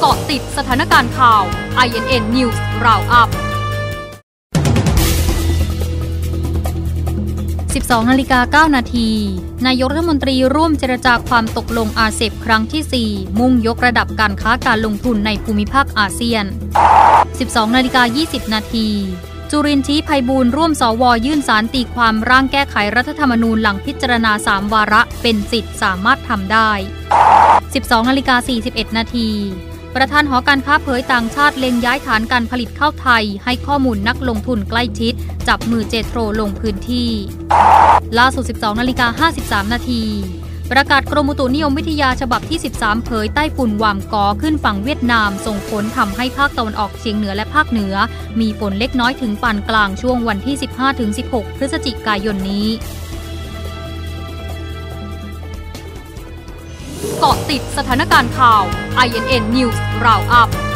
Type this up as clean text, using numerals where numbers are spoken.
เกาะติดสถานการณ์ข่าว INN News Roundup 12:09 นาทีนายกรัฐมนตรีร่วมเจรจาความตกลงอาเซปครั้งที่ 4 มุ่งยกระดับการค้าการลงทุนในภูมิภาคอาเซียน 12:20 นาทีจุรินทร์ ชี้ไพบูลย์ร่วมสว.ยื่นศาลตีความร่างแก้ไขรัฐธรรมนูญหลังพิจารณา3 วาระเป็นสิทธิ์สามารถทำได้ 12:41 นาทีประธานหอการค้าเผยต่างชาติเล็งย้ายฐานการผลิตข้าวไทยให้ข้อมูลนักลงทุนใกล้ชิดจับมือเจโทรลงพื้นที่ล่าสุด 12:53 นาทีประกาศกรมอุตุนิยมวิทยาฉบับที่ 13 เผยไต้ฝุ่นหว่ามกอขึ้นฝั่งเวียดนามส่งผลทำให้ภาคตะวันออกเฉียงเหนือและภาคเหนือมีฝนเล็กน้อยถึงปานกลางช่วงวันที่ 15-16 พฤศจิกายนนี้เกาะติดสถานการณ์ข่าว INN News Roundup